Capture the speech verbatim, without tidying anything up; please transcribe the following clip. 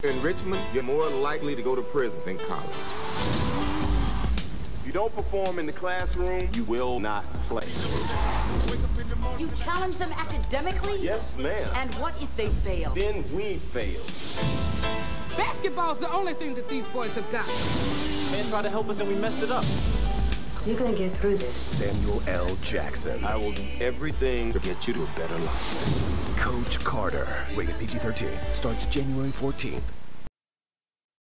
In Richmond, you're more likely to go to prison than college. If you don't perform in the classroom, you will not play. You challenge them academically? Yes, ma'am. And what if they fail? Then we fail. Basketball's the only thing that these boys have got. Man tried to help us and we messed it up. You're gonna get through this. Samuel L. Jackson. I will do everything to get you to a better life. Coach Carter. Rated P G thirteen. Starts January fourteenth.